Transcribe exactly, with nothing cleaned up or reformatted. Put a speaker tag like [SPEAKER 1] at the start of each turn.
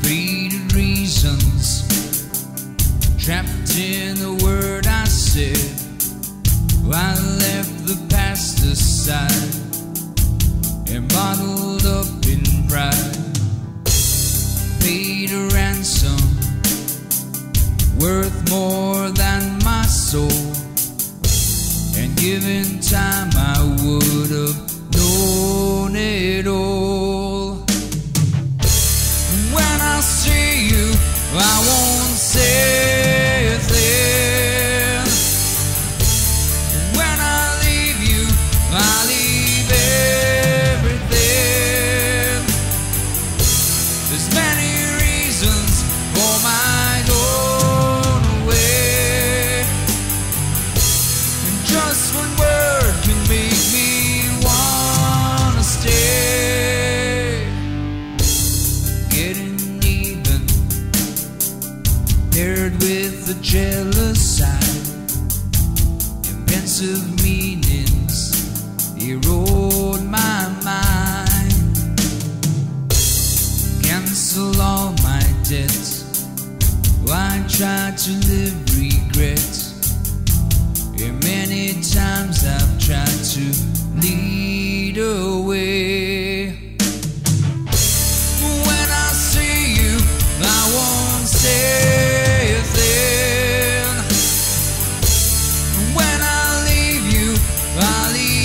[SPEAKER 1] Faded reasons, trapped in the word I said. I left the past aside and bottled up in pride. Paid a ransom worth more than my soul, and given time I would have known it all. When I see you, I won't say a thing. When I leave you, I leave everything. There's many reasons for my going away, and just one word can make me wanna stay. Getting even paired with the jealous side, and pensive meanings erode my mind. Cancel all my debts, I try to live regret, and many times I've tried to lead away. When I see you, I won't say a thing. When I leave you, I leave